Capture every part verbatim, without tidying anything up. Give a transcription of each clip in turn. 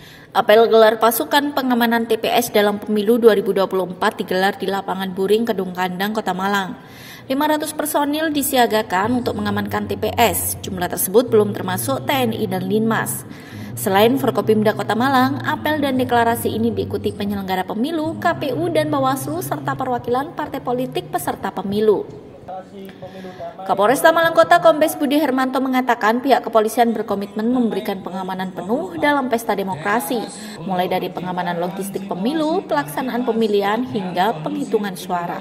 Apel gelar pasukan pengamanan T P S dalam pemilu dua ribu dua puluh empat digelar di lapangan Buring, Kedung Kandang, Kota Malang. lima ratus personil disiagakan untuk mengamankan T P S. Jumlah tersebut belum termasuk T N I dan Linmas. Selain Forkopimda Kota Malang, apel dan deklarasi ini diikuti penyelenggara pemilu, K P U dan Bawaslu serta perwakilan partai politik peserta pemilu. Kapolresta Malang Kota Kombes Budi Hermanto mengatakan pihak kepolisian berkomitmen memberikan pengamanan penuh dalam pesta demokrasi, mulai dari pengamanan logistik pemilu, pelaksanaan pemilihan hingga penghitungan suara.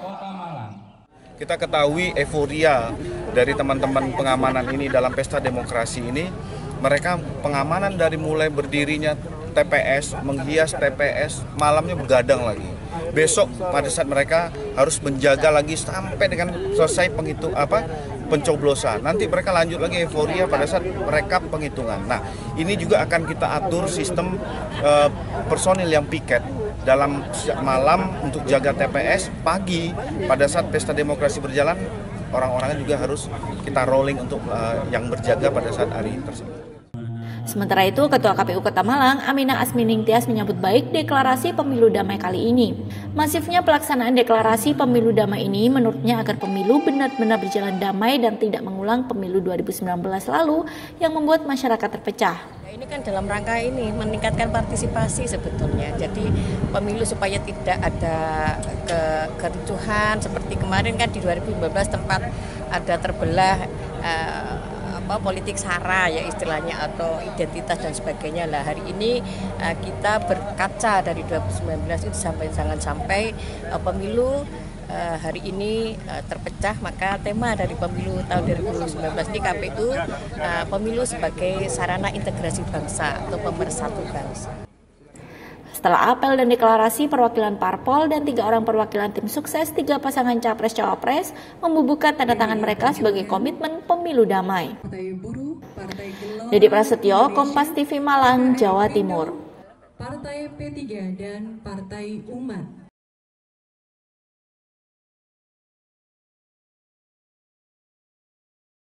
Kita ketahui euforia dari teman-teman pengamanan ini dalam pesta demokrasi ini, mereka pengamanan dari mulai berdirinya T P S, menghias T P S, malamnya begadang lagi. Besok pada saat mereka harus menjaga lagi sampai dengan selesai penghitung apa pencoblosan. Nanti mereka lanjut lagi euforia pada saat mereka penghitungan. Nah, ini juga akan kita atur sistem uh, personil yang piket dalam malam untuk jaga T P S, pagi pada saat pesta demokrasi berjalan, orang-orangnya juga harus kita rolling untuk uh, yang berjaga pada saat hari tersebut. Sementara itu, Ketua K P U Kota Malang, Aminah Asmining Tias menyambut baik deklarasi pemilu damai kali ini. Masifnya pelaksanaan deklarasi pemilu damai ini menurutnya agar pemilu benar-benar berjalan damai dan tidak mengulang pemilu dua ribu sembilan belas lalu yang membuat masyarakat terpecah. Ini kan dalam rangka ini meningkatkan partisipasi sebetulnya. Jadi pemilu supaya tidak ada ke kericuhan seperti kemarin kan di dua ribu sembilan belas tempat ada terbelah uh, apa politik sara ya istilahnya atau identitas dan sebagainya. Lah hari ini uh, kita berkaca dari dua ribu sembilan belas itu sampai jangan sampai uh, pemilu Uh, hari ini uh, terpecah, maka tema dari pemilu tahun dua ribu sembilan belas ini K P U uh, pemilu sebagai sarana integrasi bangsa atau pemersatu bangsa. Setelah apel dan deklarasi, perwakilan parpol dan tiga orang perwakilan tim sukses tiga pasangan capres-cawapres membubuhkan tanda tangan mereka sebagai komitmen pemilu damai. Dedy Prasetyo, Kompas T V Malang, Jawa Timur. Partai P tiga dan Partai Umat.